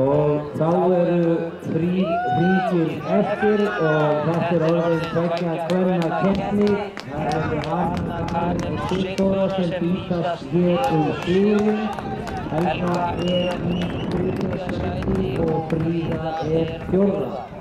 Og þá eru 3 hringir eftir og þetta er orðin tveggja kvenna keppni. Það eru Hanna Karin og Sigþóra sem bítast hér sigurinn. Helga er í 3. sæti og Fríða er 4.